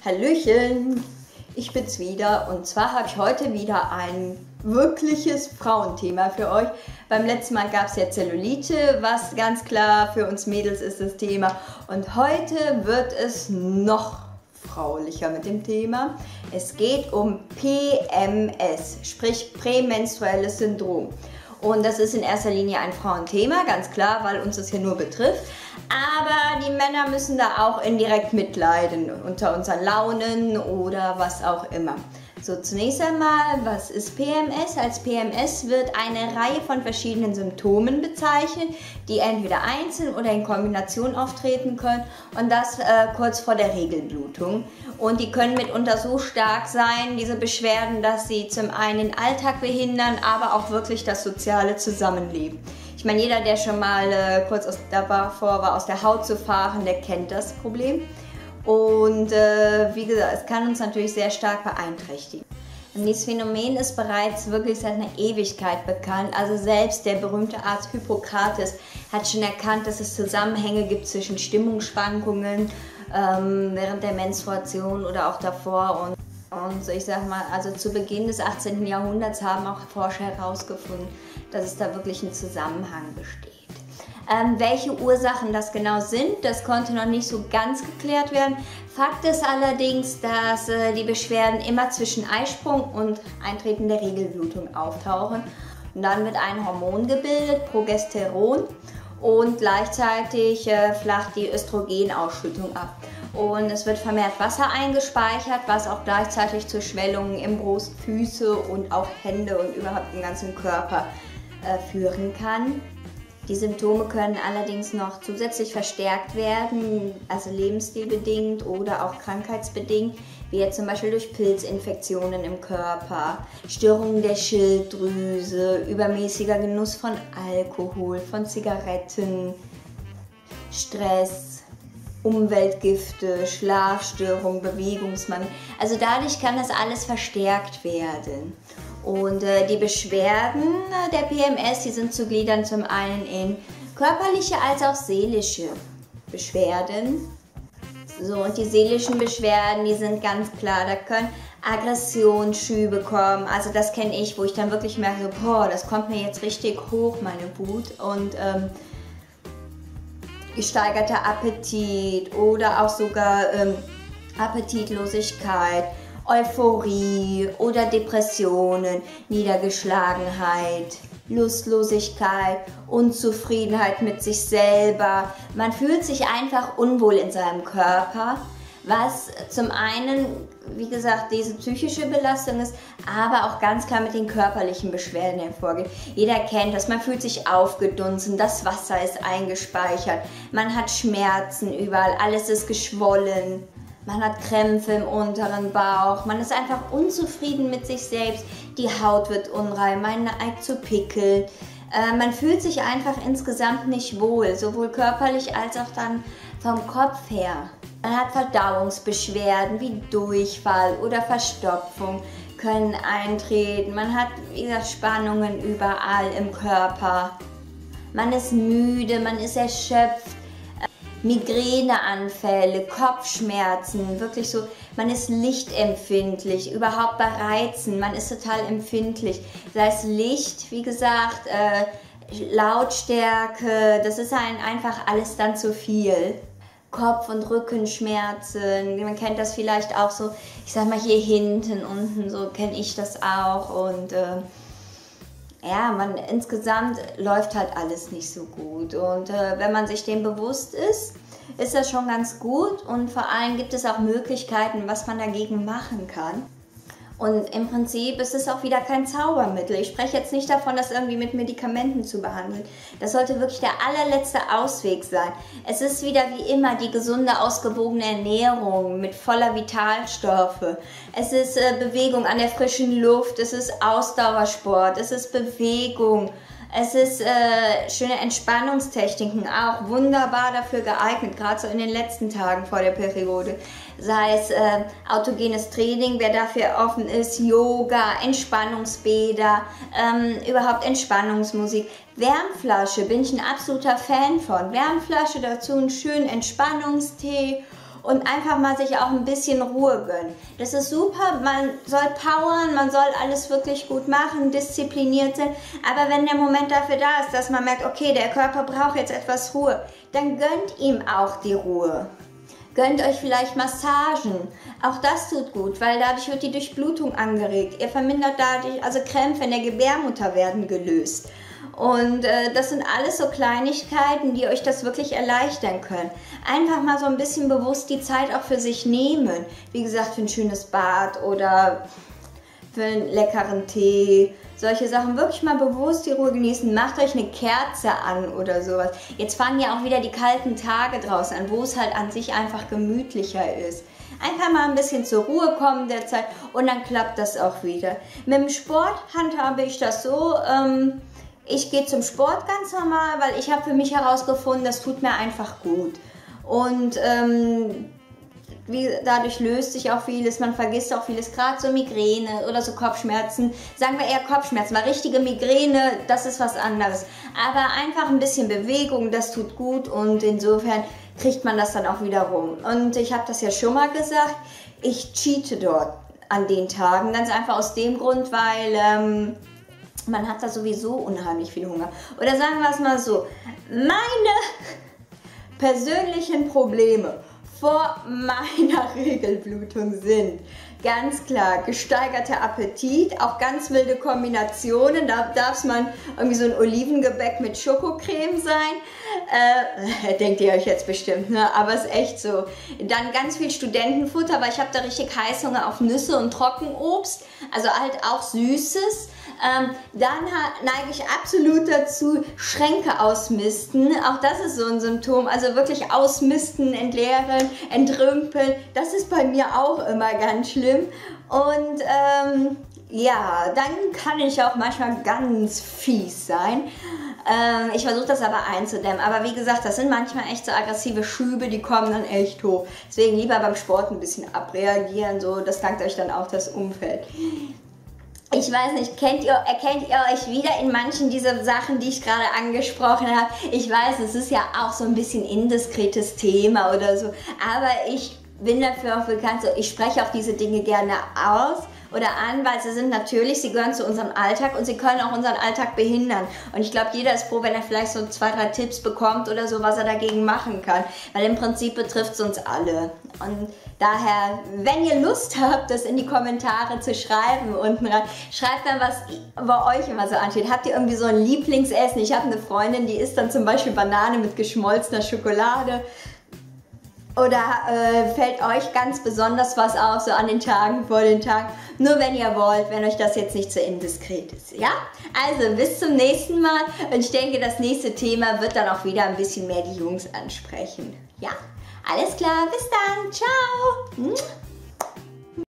Hallöchen, ich bin's wieder und zwar habe ich heute wieder ein wirkliches Frauenthema für euch. Beim letzten Mal gab es ja Zellulite, was ganz klar für uns Mädels ist das Thema, und heute wird es noch fraulicher mit dem Thema. Es geht um PMS, sprich prämenstruelles Syndrom. Und das ist in erster Linie ein Frauenthema, ganz klar, weil uns das hier nur betrifft. Aber die Männer müssen da auch indirekt mitleiden unter unseren Launen oder was auch immer. So, zunächst einmal, was ist PMS? Als PMS wird eine Reihe von verschiedenen Symptomen bezeichnet, die entweder einzeln oder in Kombination auftreten können, und das kurz vor der Regelblutung. Und die können mitunter so stark sein, diese Beschwerden, dass sie zum einen den Alltag behindern, aber auch wirklich das soziale Zusammenleben. Ich meine, jeder, der schon mal kurz davor war, aus der Haut zu fahren, der kennt das Problem. Und wie gesagt, es kann uns natürlich sehr stark beeinträchtigen. Und dieses Phänomen ist bereits wirklich seit einer Ewigkeit bekannt. Also selbst der berühmte Arzt Hippokrates hat schon erkannt, dass es Zusammenhänge gibt zwischen Stimmungsschwankungen während der Menstruation oder auch davor. Und ich sag mal, also zu Beginn des 18. Jahrhunderts haben auch Forscher herausgefunden, dass es da wirklich ein Zusammenhang besteht. Welche Ursachen das genau sind, das konnte noch nicht so ganz geklärt werden. Fakt ist allerdings, dass die Beschwerden immer zwischen Eisprung und Eintreten der Regelblutung auftauchen. Und dann wird ein Hormon gebildet, Progesteron, und gleichzeitig flacht die Östrogenausschüttung ab. Und es wird vermehrt Wasser eingespeichert, was auch gleichzeitig zu Schwellungen im Brust, Füße und auch Hände und überhaupt den ganzen Körper führen kann. Die Symptome können allerdings noch zusätzlich verstärkt werden, also lebensstilbedingt oder auch krankheitsbedingt, wie jetzt zum Beispiel durch Pilzinfektionen im Körper, Störungen der Schilddrüse, übermäßiger Genuss von Alkohol, von Zigaretten, Stress, Umweltgifte, Schlafstörungen, Bewegungsmangel. Also dadurch kann das alles verstärkt werden. Und die Beschwerden der PMS, die sind zu gliedern zum einen in körperliche als auch seelische Beschwerden. So, und die seelischen Beschwerden, die sind ganz klar, da können Aggressionsschübe kommen. Also das kenne ich, wo ich dann wirklich merke, so, boah, das kommt mir jetzt richtig hoch, meine Wut. Und gesteigerter Appetit oder auch sogar Appetitlosigkeit, Euphorie oder Depressionen, Niedergeschlagenheit, Lustlosigkeit, Unzufriedenheit mit sich selber. Man fühlt sich einfach unwohl in seinem Körper, was zum einen, wie gesagt, diese psychische Belastung ist, aber auch ganz klar mit den körperlichen Beschwerden hervorgeht. Jeder kennt das, man fühlt sich aufgedunsen, das Wasser ist eingespeichert, man hat Schmerzen überall, alles ist geschwollen. Man hat Krämpfe im unteren Bauch, man ist einfach unzufrieden mit sich selbst, die Haut wird unrein, man neigt zu Pickeln. Man fühlt sich einfach insgesamt nicht wohl, sowohl körperlich als auch dann vom Kopf her. Man hat Verdauungsbeschwerden wie Durchfall oder Verstopfung können eintreten. Man hat, wie gesagt, Spannungen überall im Körper. Man ist müde, man ist erschöpft. Migräneanfälle, Kopfschmerzen, wirklich so, man ist lichtempfindlich, überhaupt bei Reizen, man ist total empfindlich. Sei es Licht, wie gesagt, Lautstärke, das ist einfach alles dann zu viel. Kopf- und Rückenschmerzen, man kennt das vielleicht auch so, ich sag mal hier hinten, unten, so kenne ich das auch, und ja, insgesamt läuft halt alles nicht so gut, und wenn man sich dem bewusst ist, ist das schon ganz gut, und vor allem gibt es auch Möglichkeiten, was man dagegen machen kann. Und im Prinzip ist es auch wieder kein Zaubermittel. Ich spreche jetzt nicht davon, das irgendwie mit Medikamenten zu behandeln. Das sollte wirklich der allerletzte Ausweg sein. Es ist wieder wie immer die gesunde, ausgewogene Ernährung mit voller Vitalstoffe. Es ist Bewegung an der frischen Luft, es ist Ausdauersport, es ist Bewegung. Es ist schöne Entspannungstechniken, auch wunderbar dafür geeignet, gerade so in den letzten Tagen vor der Periode. Sei es autogenes Training, wer dafür offen ist, Yoga, Entspannungsbäder, überhaupt Entspannungsmusik. Wärmflasche bin ich ein absoluter Fan von. Wärmflasche, dazu einen schönen Entspannungstee und einfach mal sich auch ein bisschen Ruhe gönnen. Das ist super, man soll powern, man soll alles wirklich gut machen, diszipliniert sein, aber wenn der Moment dafür da ist, dass man merkt, okay, der Körper braucht jetzt etwas Ruhe, dann gönnt ihm auch die Ruhe. Gönnt euch vielleicht Massagen, auch das tut gut, weil dadurch wird die Durchblutung angeregt. Ihr vermindert dadurch, also Krämpfe in der Gebärmutter werden gelöst. Und das sind alles so Kleinigkeiten, die euch das wirklich erleichtern können. Einfach mal so ein bisschen bewusst die Zeit auch für sich nehmen. Wie gesagt, für ein schönes Bad oder für einen leckeren Tee. Solche Sachen wirklich mal bewusst die Ruhe genießen. Macht euch eine Kerze an oder sowas. Jetzt fangen ja auch wieder die kalten Tage draußen an, wo es halt an sich einfach gemütlicher ist. Einfach mal ein bisschen zur Ruhe kommen derzeit und dann klappt das auch wieder. Mit dem Sport handhabe ich das so, ich gehe zum Sport ganz normal, weil ich habe für mich herausgefunden, das tut mir einfach gut. Und dadurch löst sich auch vieles, man vergisst auch vieles, gerade so Migräne oder so Kopfschmerzen. Sagen wir eher Kopfschmerzen, weil richtige Migräne, das ist was anderes. Aber einfach ein bisschen Bewegung, das tut gut und insofern kriegt man das dann auch wieder rum. Und ich habe das ja schon mal gesagt, ich cheate dort an den Tagen, ganz einfach aus dem Grund, weil man hat da sowieso unheimlich viel Hunger. Oder sagen wir es mal so, meine persönlichen Probleme vor meiner Regelblutung sind ganz klar gesteigerter Appetit, auch ganz wilde Kombinationen. Da darf es mal irgendwie so ein Olivengebäck mit Schokocreme sein. Denkt ihr euch jetzt bestimmt, ne? Aber ist echt so. Dann ganz viel Studentenfutter, weil ich habe da richtig Heißhunger auf Nüsse und Trockenobst, also halt auch Süßes. Dann neige ich absolut dazu, Schränke ausmisten. Auch das ist so ein Symptom. Also wirklich ausmisten, entleeren, entrümpeln. Das ist bei mir auch immer ganz schlimm. Und ja, dann kann ich auch manchmal ganz fies sein. Ich versuche das aber einzudämmen. Aber wie gesagt, das sind manchmal echt so aggressive Schübe, die kommen dann echt hoch. Deswegen lieber beim Sport ein bisschen abreagieren. So, das dankt euch dann auch das Umfeld. Ich weiß nicht, erkennt ihr euch wieder in manchen dieser Sachen, die ich gerade angesprochen habe? Ich weiß, es ist ja auch so ein bisschen indiskretes Thema oder so, aber ich bin dafür auch bekannt, so, ich spreche auch diese Dinge gerne aus oder an, weil sie sind natürlich, sie gehören zu unserem Alltag und sie können auch unseren Alltag behindern. Und ich glaube, jeder ist froh, wenn er vielleicht so 2, 3 Tipps bekommt oder so, was er dagegen machen kann, weil im Prinzip betrifft es uns alle. Und daher, wenn ihr Lust habt, das in die Kommentare zu schreiben unten rein, schreibt dann, was bei euch immer so ansteht. Habt ihr irgendwie so ein Lieblingsessen? Ich habe eine Freundin, die isst dann zum Beispiel Banane mit geschmolzener Schokolade. Oder fällt euch ganz besonders was auf, so an den Tagen vor den Tagen? Nur wenn ihr wollt, wenn euch das jetzt nicht so indiskret ist, ja? Also, bis zum nächsten Mal. Und ich denke, das nächste Thema wird dann auch wieder ein bisschen mehr die Jungs ansprechen. Ja? Alles klar, bis dann. Ciao.